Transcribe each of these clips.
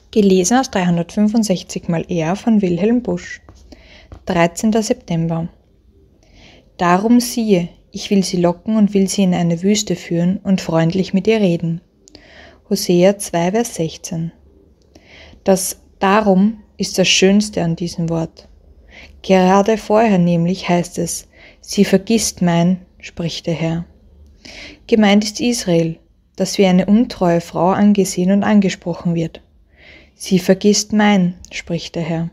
Gelesen aus 365 mal R von Wilhelm Busch. 13. September. Darum siehe, ich will sie locken und will sie in eine Wüste führen und freundlich mit ihr reden. Hosea 2, Vers 16. Das Darum ist das Schönste an diesem Wort. Gerade vorher nämlich heißt es, sie vergisst mein, spricht der Herr. Gemeint ist Israel, das wie eine untreue Frau angesehen und angesprochen wird. Sie vergisst mein, spricht der Herr.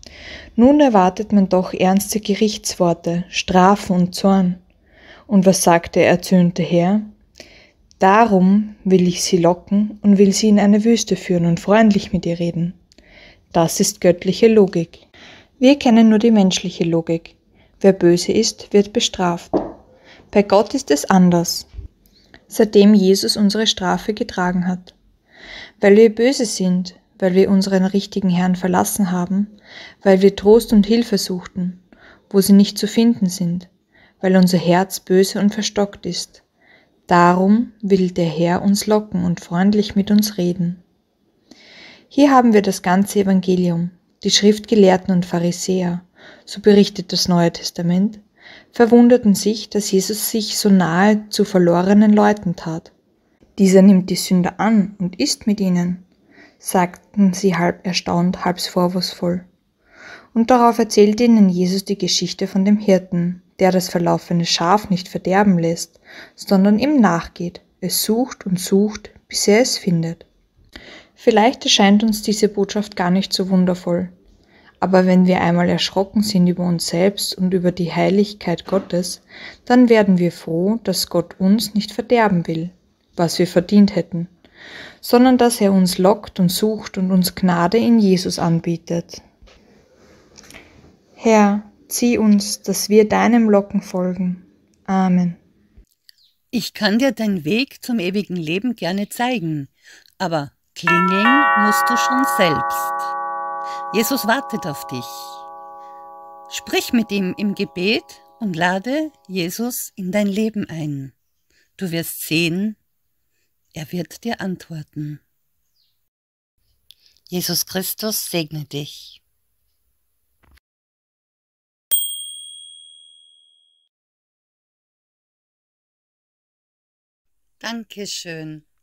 Nun erwartet man doch ernste Gerichtsworte, Strafen und Zorn. Und was sagt der erzürnte Herr? Darum will ich sie locken und will sie in eine Wüste führen und freundlich mit ihr reden. Das ist göttliche Logik. Wir kennen nur die menschliche Logik. Wer böse ist, wird bestraft. Bei Gott ist es anders, seitdem Jesus unsere Strafe getragen hat. Weil wir böse sind, weil wir unseren richtigen Herrn verlassen haben, weil wir Trost und Hilfe suchten, wo sie nicht zu finden sind, weil unser Herz böse und verstockt ist. Darum will der Herr uns locken und freundlich mit uns reden. Hier haben wir das ganze Evangelium, die Schriftgelehrten und Pharisäer, so berichtet das Neue Testament, verwunderten sich, dass Jesus sich so nahe zu verlorenen Leuten tat. Dieser nimmt die Sünder an und isst mit ihnen, sagten sie halb erstaunt, halb vorwurfsvoll. Und darauf erzählte ihnen Jesus die Geschichte von dem Hirten, der das verlaufene Schaf nicht verderben lässt, sondern ihm nachgeht, es sucht und sucht, bis er es findet. Vielleicht erscheint uns diese Botschaft gar nicht so wundervoll, aber wenn wir einmal erschrocken sind über uns selbst und über die Heiligkeit Gottes, dann werden wir froh, dass Gott uns nicht verderben will, was wir verdient hätten, sondern dass er uns lockt und sucht und uns Gnade in Jesus anbietet. Herr, zieh uns, dass wir deinem Locken folgen. Amen. Ich kann dir den Weg zum ewigen Leben gerne zeigen, aber klingeln musst du schon selbst. Jesus wartet auf dich. Sprich mit ihm im Gebet und lade Jesus in dein Leben ein. Du wirst sehen, er wird dir antworten. Jesus Christus segne dich. Dankeschön.